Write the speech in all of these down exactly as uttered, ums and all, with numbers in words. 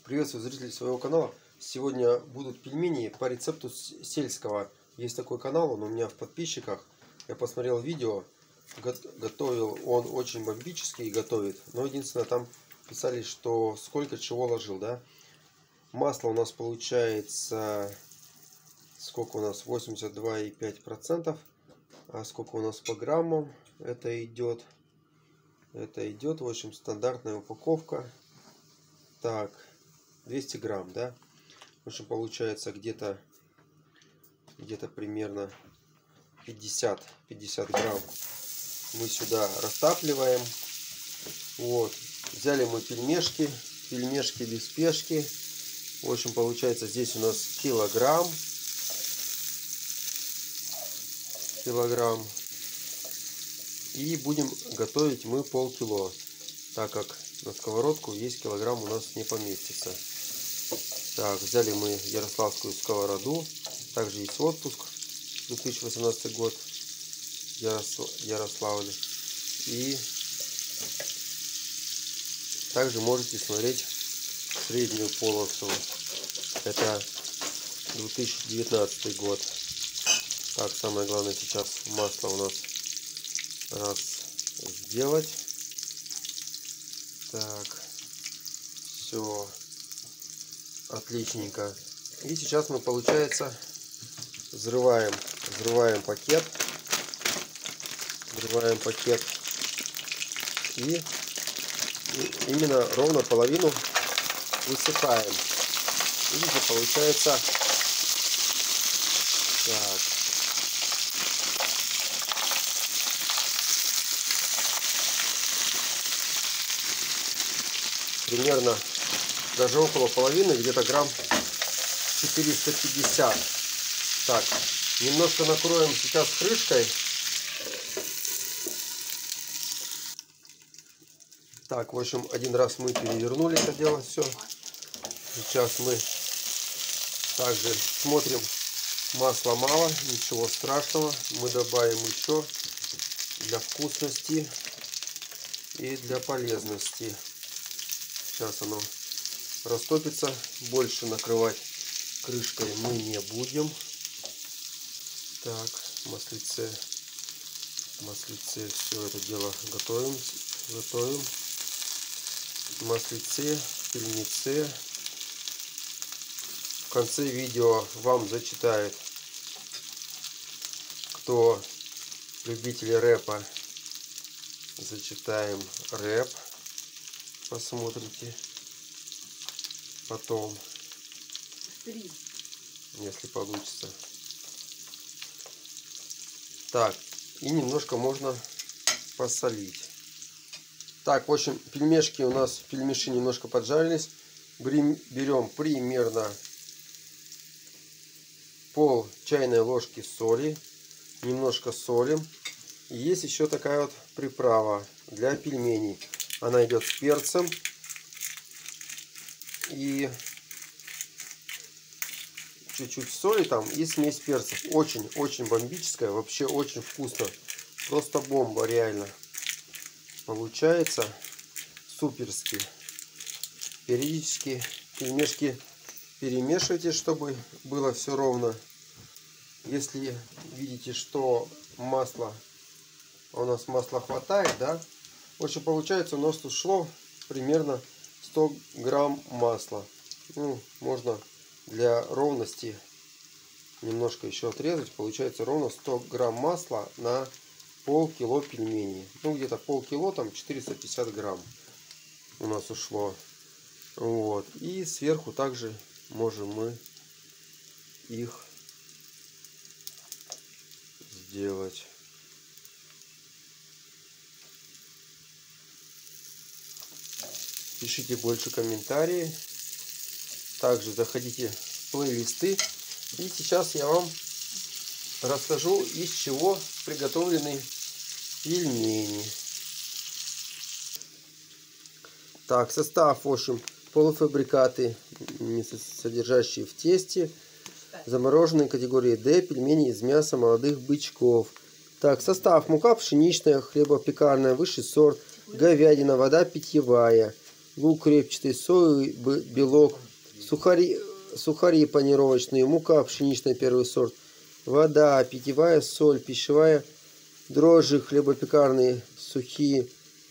Приветствую зрителей своего канала. Сегодня будут пельмени по рецепту сельского. Есть такой канал, он у меня в подписчиках. Я посмотрел видео, готовил он очень бомбический, готовит. Но единственное, там писали, что сколько чего ложил, да. Масло у нас получается, сколько у нас, восемьдесят два и пять десятых процента. А сколько у нас по граммам это идет? Это идет, в общем, стандартная упаковка. Так, двести грамм, да? В общем, получается где-то где-то примерно пятьдесят грамм мы сюда растапливаем. Вот, взяли мы пельмешки, пельмешки без спешки. В общем, получается здесь у нас килограмм. Килограмм. И будем готовить мы полкило, так как на сковородку весь килограмм у нас не поместится. Так, взяли мы ярославскую сковороду. Также есть отпуск, две тысячи восемнадцатый год, Ярославле. И также можете смотреть среднюю полосу. Это две тысячи девятнадцатый год. Так, самое главное сейчас масло у нас раз сделать. Так, все отличненько. И сейчас мы, получается, взрываем, взрываем пакет, взрываем пакет и, и именно ровно половину высыпаем. Видите, получается так. Примерно даже около половины, где-то грамм четыреста пятьдесят. Так, немножко накроем сейчас крышкой. Так, в общем, один раз мы перевернули это дело все. Сейчас мы также смотрим, масла мало, ничего страшного. Мы добавим еще для вкусности и для полезности. Сейчас оно растопится. Больше накрывать крышкой мы не будем. Так, маслице, маслице все это дело готовим, готовим. Маслице, пельмеце. В конце видео вам зачитает, кто любители рэпа, зачитаем рэп. Посмотрите потом, если получится. Так, и немножко можно посолить. Так, в общем, пельмешки у нас, пельмеши немножко поджарились. Берем примерно пол чайной ложки соли, немножко солим. И есть еще такая вот приправа для пельменей. Она идет с перцем и чуть-чуть соли там и смесь перцев. Очень-очень бомбическая, вообще очень вкусно. Просто бомба, реально. Получается суперски. Периодически пельмешки перемешивайте, чтобы было все ровно. Если видите, что масла, у нас масла хватает, да? В общем, получается, у нас тут шло примерно сто грамм масла. Ну, можно для ровности немножко еще отрезать. Получается ровно сто грамм масла на полкило пельменей. Ну, где-то полкило, там четыреста пятьдесят грамм у нас ушло. Вот. И сверху также можем мы их сделать. Пишите больше комментарии. Также заходите в плейлисты. И сейчас я вам расскажу, из чего приготовлены пельмени. Так, состав, в общем, полуфабрикаты, содержащие в тесте, замороженные категории D, пельмени из мяса молодых бычков. Так, состав: мука пшеничная, хлебопекарная, высший сорт, говядина, вода питьевая, лук репчатый, соевый белок, сухари, сухари панировочные, мука пшеничная первый сорт, вода, питьевая соль, пищевая, дрожжи хлебопекарные, сухие,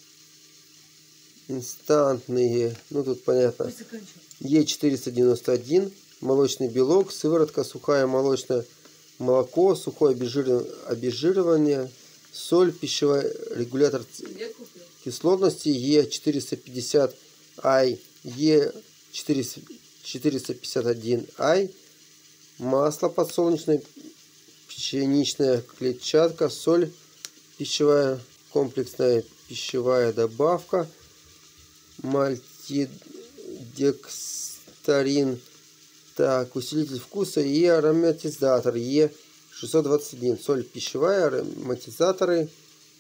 инстантные, ну тут понятно, Е четыреста девяносто один, молочный белок, сыворотка, сухая молочная, молоко, сухое обезжиривание, соль, пищевой регулятор кислотности Е четыреста пятьдесят Ай, Е четыреста пятьдесят один Ай, масло подсолнечное, пшеничная клетчатка, соль, пищевая комплексная пищевая добавка, мальтидекстрин, так, усилитель вкуса и ароматизатор Е шестьсот двадцать один, соль пищевая, ароматизаторы,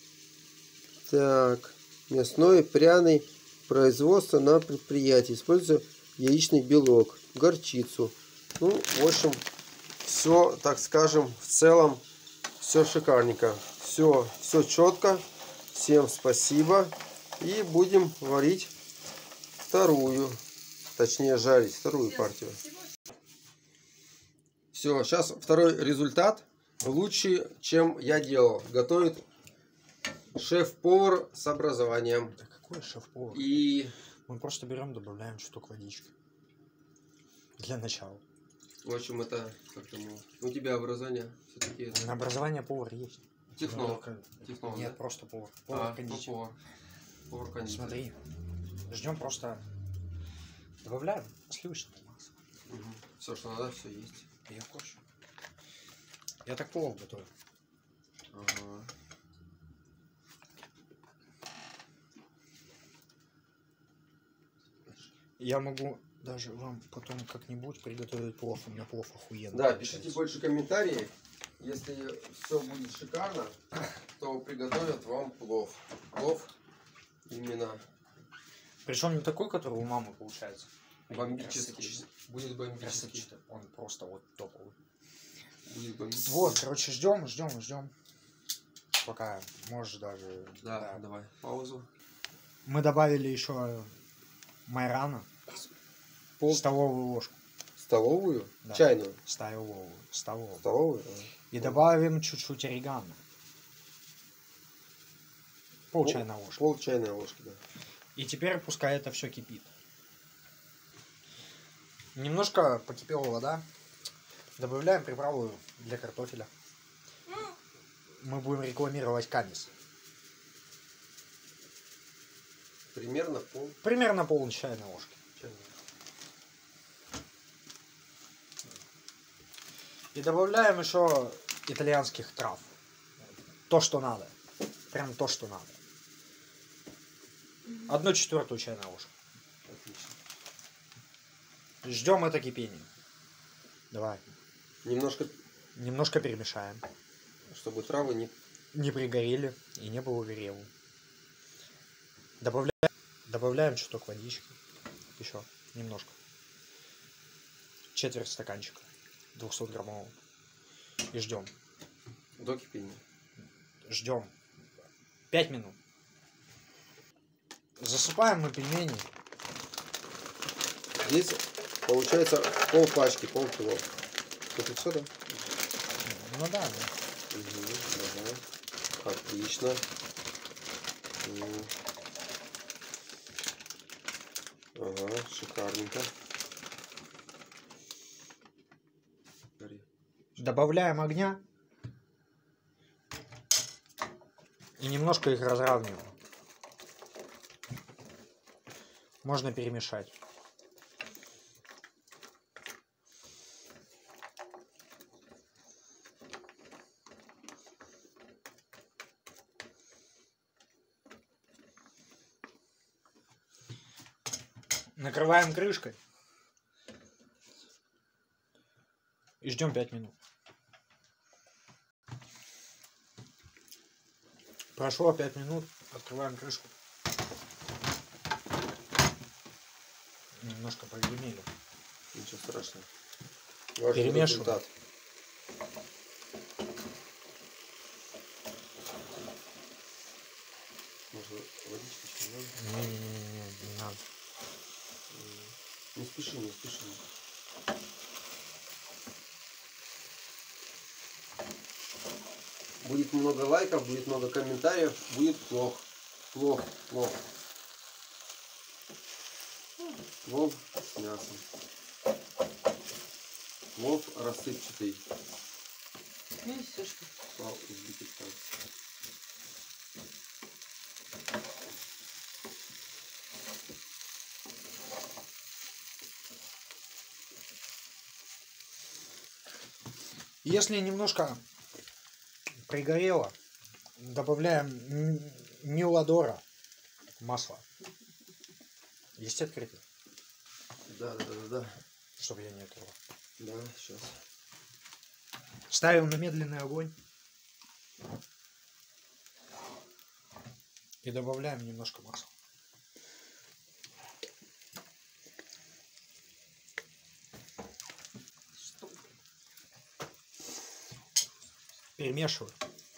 так, мясной, пряный, производство на предприятии, используя яичный белок, горчицу. Ну, в общем, все, так скажем, в целом, все шикарненько. Все, все четко. Всем спасибо. И будем варить вторую, точнее жарить вторую партию. Все, сейчас второй результат лучше, чем я делал. Готовит шеф-повар с образованием. Да какой шеф-повар? И мы просто берем, добавляем чуток водички. Для начала. в общем, это как-то, ну, у тебя образование все-таки это... На образование повар есть. Технолог. Но... Технолог, Нет, да? просто повар. Повар А, кондитер. ну, повар. Повар кондитер. Смотри, ждем просто. Добавляем сливочное масло. Угу. Все, что надо, все есть. Я хочу. Я так плов готовлю. Ага. Я могу даже вам потом как-нибудь приготовить плов. У меня плов охуенный. Да, пишите больше комментариев. Если все будет шикарно, то приготовят вам плов. Плов именно Причем не такой, который у мамы получается. бомбический. Будет бомбический. Он просто вот топовый. Будет бомбический. Вот, короче, ждем, ждем, ждем. Пока можешь даже. Да, да. давай паузу. Мы добавили еще майрана. Пол столовую ложку. Столовую? Да. Чайную? Столовую. Столовую. Столовую? И добавим чуть-чуть орегано. Пол Пол, чайной ложки. Пол чайной ложки, да. И теперь пускай это все кипит. Немножко покипела вода. Добавляем приправу для картофеля. Мы будем рекламировать камис. Примерно пол. Примерно пол чайной ложки. Чайной. И добавляем еще итальянских трав. То, что надо. Прям то, что надо. Одну четвертую чайной ложку. Отлично. Ждем это кипение. Давай. Немножко, Немножко перемешаем. чтобы травы не... Не пригорели и не было горелым. Добавляем, добавляем чуток водички. Еще немножко. Четверть стаканчика. двухсот граммового. И ждем. До кипения. Ждем. пять минут. Засыпаем мы пельмени. Здесь получается пол пачки, полкило. Это все, да? Ну да, да. Угу, ага. Отлично. Угу. Ага, шикарненько. Добавляем огня. И немножко их разравниваем. Можно перемешать. Накрываем крышкой. И ждем пять минут. Прошло пять минут. Открываем крышку. Немножко прогремели. Ничего страшного. Ваш Перемешиваем. результат. Может, водички еще не надо? Не-не-не, не надо. Не спеши, не спеши. Будет много лайков, будет много комментариев, будет плохо. Плов, плов. Плов с мясом. Плов рассыпчатый. Ну, все, что... Плов Узбекистан. Если немножко пригорело, добавляем миладора масло. Есть открытый? Да, да, да, да. Чтобы я не открыл. Да, сейчас. Ставим на медленный огонь. И добавляем немножко масла. Перемешиваю.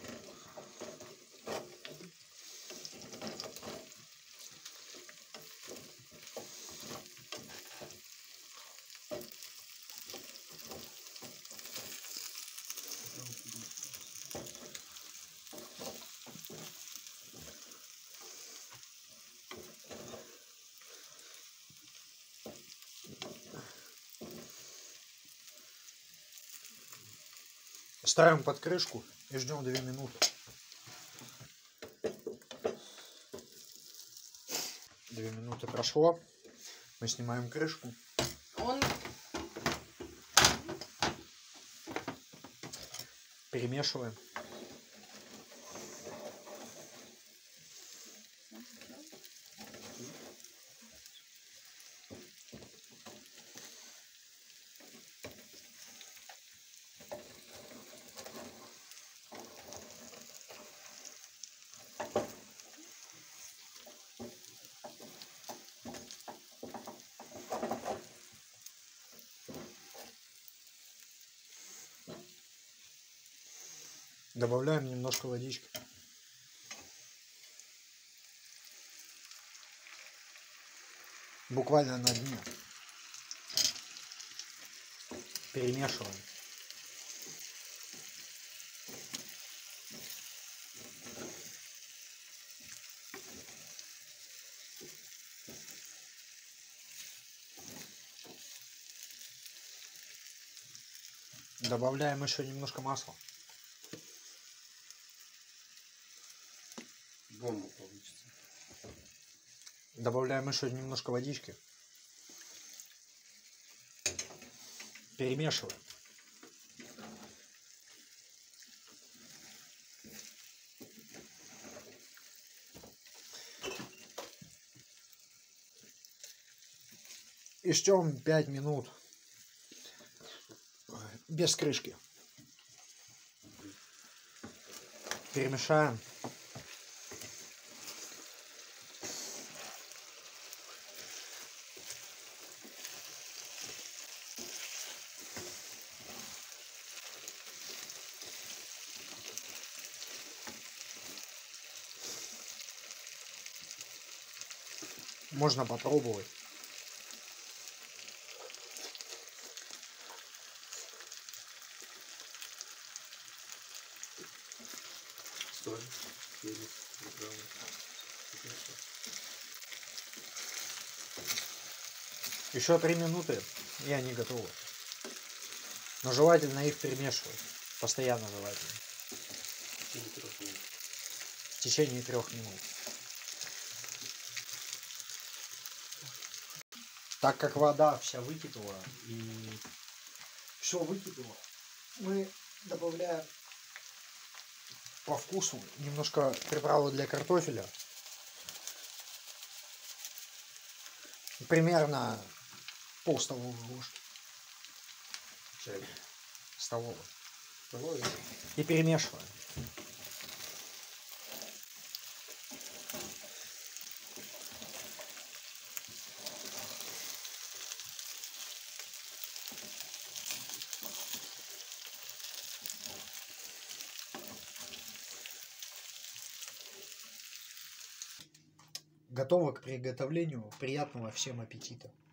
Ставим под крышку и ждем две минуты. Две минуты прошло. Мы снимаем крышку. Он... Перемешиваем. Добавляем немножко водички. Буквально на дне. Перемешиваем. Добавляем еще немножко масла. Бомба получится. Добавляем еще немножко водички. Перемешиваем. И ждем пять минут без крышки. Перемешаем. Можно попробовать. Соль, перец, приправы. Еще три минуты, и они готовы. Но желательно их перемешивать. Постоянно желательно. В течение трех минут. В течение трех минут. Так как вода вся выкипела и все выкипело, мы добавляем по вкусу немножко приправы для картофеля. Примерно пол столовой ложки. Чай. Столовой. Столовой. И перемешиваем. Готово к приготовлению. Приятного всем аппетита!